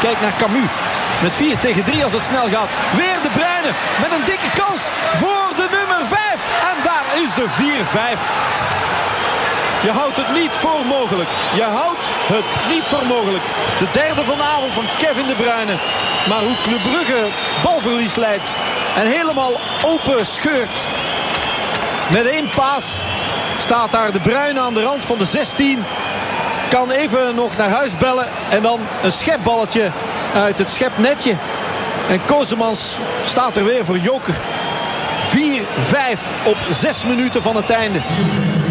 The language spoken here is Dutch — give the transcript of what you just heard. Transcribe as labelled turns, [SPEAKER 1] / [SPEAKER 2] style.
[SPEAKER 1] Kijk naar Camus. Met 4 tegen 3 als het snel gaat. Weer De Bruyne met een dikke kans voor de nummer 5. En daar is de 4-5. Je houdt het niet voor mogelijk. Je houdt het niet voor mogelijk. De derde vanavond van Kevin De Bruyne. Maar hoe Club Brugge balverlies leidt. En helemaal open scheurt. Met 1 paas staat daar De Bruyne aan de rand van de 16. Kan even nog naar huis bellen. En dan een schepballetje uit het schepnetje. En Kosemans staat er weer voor joker. 4-5 op 6 minuten van het einde.